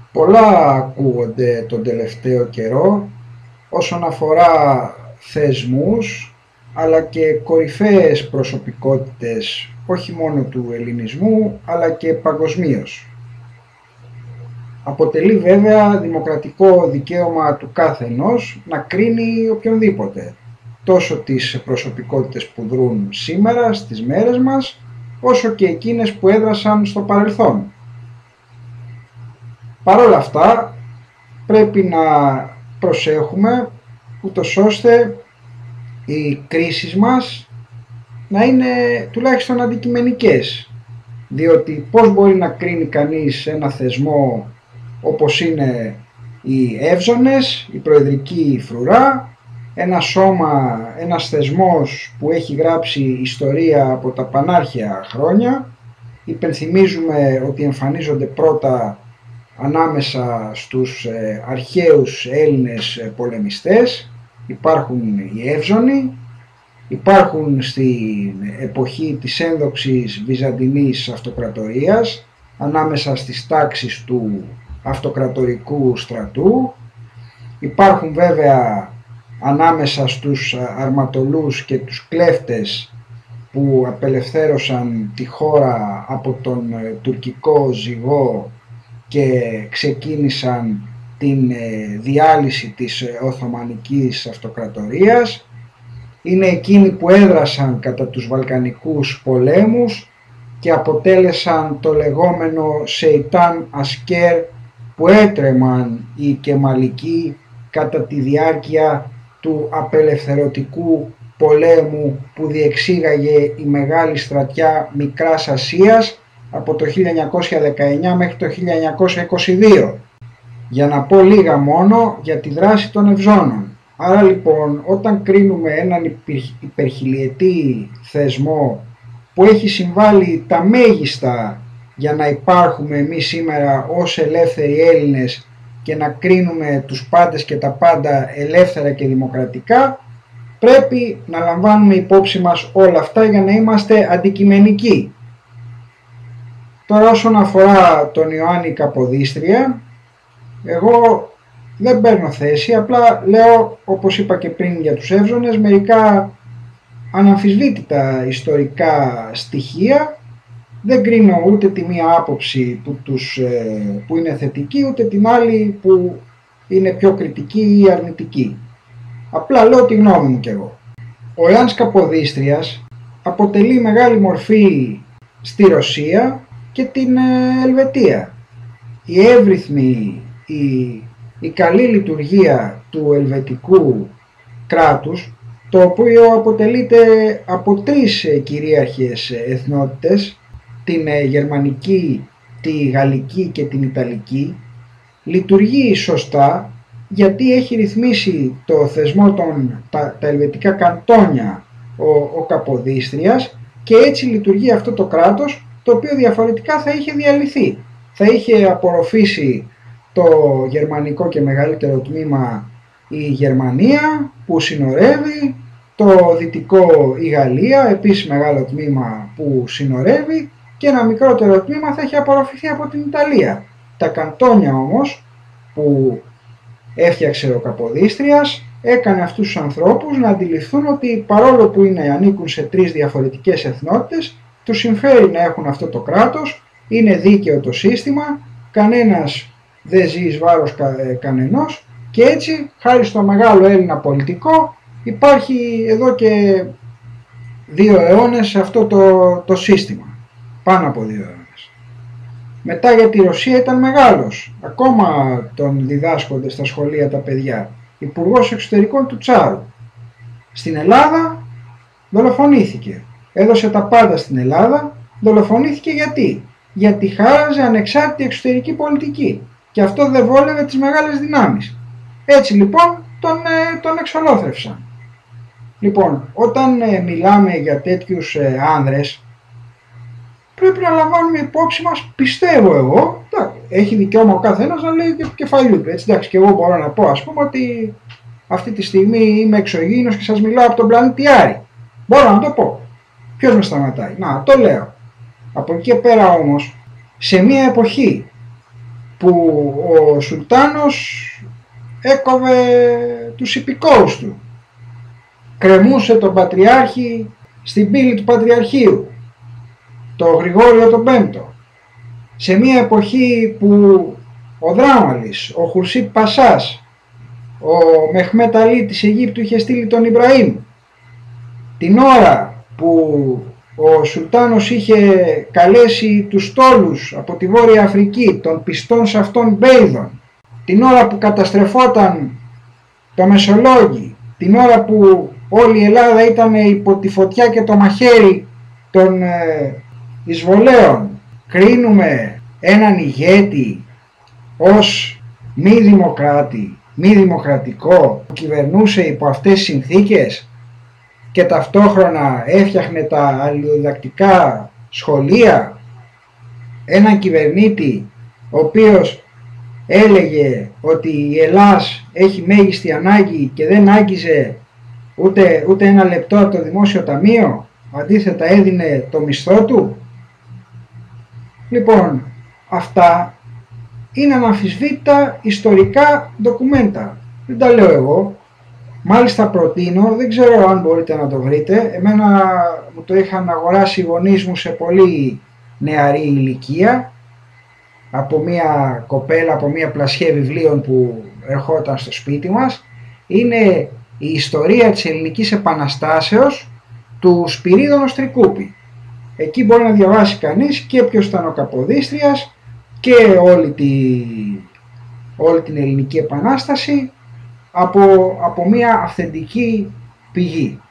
Πολλά ακούγονται τον τελευταίο καιρό όσον αφορά θεσμούς αλλά και κορυφαίες προσωπικότητες όχι μόνο του ελληνισμού αλλά και παγκοσμίως. Αποτελεί βέβαια δημοκρατικό δικαίωμα του κάθε ενός να κρίνει οποιονδήποτε, τόσο τις προσωπικότητες που δρούν σήμερα στις μέρες μας, όσο και εκείνες που έδρασαν στο παρελθόν. Παρ' όλα αυτά πρέπει να προσέχουμε ούτως ώστε οι κρίσεις μας να είναι τουλάχιστον αντικειμενικές, διότι πώς μπορεί να κρίνει κανείς ένα θεσμό όπως είναι οι Εύζωνες, η Προεδρική Φρουρά, ένα σώμα, ένας θεσμός που έχει γράψει ιστορία από τα πανάρχαια χρόνια. Υπενθυμίζουμε ότι εμφανίζονται πρώτα ανάμεσα στους αρχαίους Έλληνες πολεμιστές, υπάρχουν οι Εύζωνοι, υπάρχουν στην εποχή της ένδοξης Βυζαντινής Αυτοκρατορίας, ανάμεσα στις τάξεις του αυτοκρατορικού στρατού, υπάρχουν βέβαια ανάμεσα στους αρματολούς και τους κλέφτες που απελευθέρωσαν τη χώρα από τον τουρκικό ζυγό και ξεκίνησαν την διάλυση της Οθωμανικής Αυτοκρατορίας. Είναι εκείνοι που έδρασαν κατά τους Βαλκανικούς πολέμους και αποτέλεσαν το λεγόμενο Σεϊτάν Ασκέρ που έτρεμαν οι Κεμαλικοί κατά τη διάρκεια του απελευθερωτικού πολέμου που διεξήγαγε η Μεγάλη Στρατιά Μικράς Ασίας από το 1919 μέχρι το 1922. Για να πω λίγα μόνο για τη δράση των Ευζώνων. Άρα λοιπόν όταν κρίνουμε έναν υπερχιλιετή θεσμό που έχει συμβάλει τα μέγιστα για να υπάρχουμε εμείς σήμερα ως ελεύθεροι Έλληνες και να κρίνουμε τους πάντες και τα πάντα ελεύθερα και δημοκρατικά, πρέπει να λαμβάνουμε υπόψη μας όλα αυτά για να είμαστε αντικειμενικοί. Τώρα όσον αφορά τον Ιωάννη Καποδίστρια, εγώ δεν παίρνω θέση, απλά λέω, όπως είπα και πριν για τους Εύζωνες, μερικά αναμφισβήτητα ιστορικά στοιχεία. Δεν κρίνω ούτε τη μία άποψη που είναι θετική, ούτε την άλλη που είναι πιο κριτική ή αρνητική. Απλά λέω τη γνώμη μου κι εγώ. Ο Ιωάννης Καποδίστριας αποτελεί μεγάλη μορφή στη Ρωσία και την Ελβετία. Η εύρυθμη, η καλή λειτουργία του ελβετικού κράτους, το οποίο αποτελείται από τρεις κυρίαρχες εθνότητες, την γερμανική, τη γαλλική και την ιταλική, λειτουργεί σωστά γιατί έχει ρυθμίσει το θεσμό τα ελβετικά καντόνια ο Καποδίστριας και έτσι λειτουργεί αυτό το κράτος, το οποίο διαφορετικά θα είχε διαλυθεί. Θα είχε απορροφήσει το γερμανικό και μεγαλύτερο τμήμα η Γερμανία που συνορεύει, το δυτικό η Γαλλία, επίσης μεγάλο τμήμα που συνορεύει, και ένα μικρότερο τμήμα θα είχε απορροφηθεί από την Ιταλία. Τα καντόνια όμως που έφτιαξε ο Καποδίστριας έκανε αυτούς τους ανθρώπους να αντιληφθούν ότι παρόλο που ανήκουν σε τρεις διαφορετικές εθνότητες, τους συμφέρει να έχουν αυτό το κράτος, είναι δίκαιο το σύστημα, κανένας δεν ζει εις βάρος κανενός και έτσι χάρη στο μεγάλο Έλληνα πολιτικό υπάρχει εδώ και 2 αιώνες αυτό το σύστημα, πάνω από 2 αιώνες. Μετά για τη Ρωσία ήταν μεγάλος, ακόμα τον διδάσκονται στα σχολεία τα παιδιά, υπουργός εξωτερικών του Τσάρου. Στην Ελλάδα δολοφονήθηκε, έδωσε τα πάντα στην Ελλάδα, δολοφονήθηκε γιατί χάραζε ανεξάρτητη εξωτερική πολιτική και αυτό δεν βόλευε τις μεγάλες δυνάμεις. Έτσι λοιπόν τον εξολόθρευσαν. Λοιπόν, όταν μιλάμε για τέτοιους άνδρες, πρέπει να λαμβάνουμε υπόψη μας, πιστεύω εγώ, έχει δικαίωμα ο καθένας να λέει και το κεφαλιού του. Έτσι, εντάξει, και εγώ μπορώ να πω, ας πούμε, ότι αυτή τη στιγμή είμαι εξωγήινος και σας μιλάω από τον πλανήτη Άρη. Μπορώ να το πω. Ποιος με σταματάει? Να, το λέω. Από εκεί και πέρα όμως, σε μια εποχή που ο Σουλτάνος έκοβε τους υπηκόους του. Κρεμούσε τον Πατριάρχη στην πύλη του Πατριαρχείου, το Γρηγόριο τον Πέμπτο, σε μια εποχή που ο Δράμαλης, ο Χουρσίτ Πασάς, ο Μεχμέτ Αλή της Αιγύπτου είχε στείλει τον Ιμπραήμ, την ώρα που ο Σουλτάνος είχε καλέσει τους στόλους από τη Βόρεια Αφρική των πιστών σε αυτών μπέιδων, την ώρα που καταστρεφόταν το Μεσολόγγι, την ώρα που όλη η Ελλάδα ήταν υπό τη φωτιά και το μαχαίρι των εισβολέων, κρίνουμε έναν ηγέτη ως μη δημοκράτη, μη δημοκρατικό, που κυβερνούσε υπό αυτές τις συνθήκες και ταυτόχρονα έφτιαχνε τα αλληλοδιδακτικά σχολεία, έναν κυβερνήτη ο οποίος έλεγε ότι η Ελλάς έχει μέγιστη ανάγκη και δεν άγγιζε ούτε ένα λεπτό από το δημόσιο ταμείο, αντίθετα έδινε το μισθό του. Λοιπόν, αυτά είναι αναμφισβήτητα ιστορικά ντοκουμέντα. Δεν τα λέω εγώ. Μάλιστα προτείνω, δεν ξέρω αν μπορείτε να το βρείτε, εμένα μου το είχαν αγοράσει οι γονείς μου σε πολύ νεαρή ηλικία, από μια κοπέλα, από μια πλασιέ βιβλίων που ερχόταν στο σπίτι μας. Είναι η ιστορία της Ελληνικής Επαναστάσεως του Σπυρίδωνα Τρικούπη. Εκεί μπορεί να διαβάσει κανείς και ποιος ήταν ο Καποδίστριας και όλη την Ελληνική Επανάσταση από μια αυθεντική πηγή.